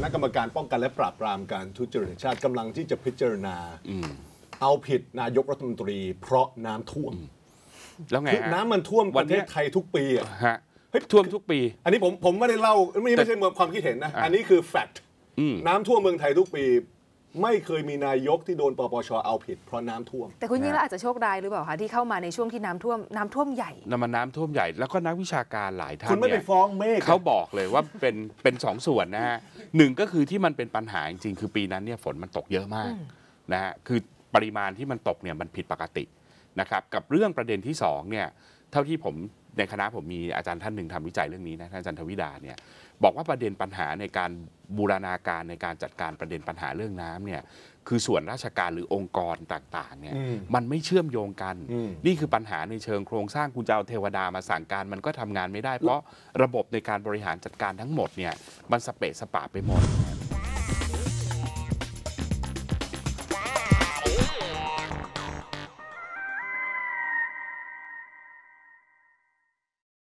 ณะกรรมการป้องกันและปราบปรามการทุจริตแห่งชาติกำลังที่จะพิจารณาเอาผิดนายกรัฐมนตรีเพราะน้ำท่วมแล้วไงน้ำมันท่วมประเทศไทยทุกปีอ่ะท่วมทุกปีอันนี้ผมไม่ได้เล่าไม่ใช่ความคิดเห็นนะอันนี้คือแฟกต์น้ำท่วมเมืองไทยทุกปีไม่เคยมีนายกที่โดนปปชเอาผิดเพราะน้ำท่วมแต่คุณยิ่งรักอาจจะโชคร้ายหรือเปล่าคะที่เข้ามาในช่วงที่น้ำท่วมใหญ่น้ำท่วมใหญ่แล้วก็นักวิชาการหลายท่านคุณไม่ไปฟ้องเมฆเขาบอกเลยว่าเป็นสองส่วนนะฮะหนึ่งก็คือที่มันเป็นปัญหาจริงๆคือปีนั้นเนี่ยฝนมันตกเยอะมากนะฮะคือปริมาณที่มันตกเนี่ยมันผิดปกตินะครับกับเรื่องประเด็นที่สองเนี่ยเท่าที่ผมในคณะผมมีอาจารย์ท่านหนึ่งทำวิจัยเรื่องนี้นะท่านอาจารย์ทวิดาเนี่ยบอกว่าประเด็นปัญหาในการบูรณาการในการจัดการประเด็นปัญหาเรื่องน้ำเนี่ยคือส่วนราชการหรือองค์กรต่างๆเนี่ยมันไม่เชื่อมโยงกันนี่คือปัญหาในเชิงโครงสร้างคุณจะเอาเทวดามาสั่งการมันก็ทำงานไม่ได้เพราะระบบในการบริหารจัดการทั้งหมดเนี่ยมันสเปะสปะไปหมด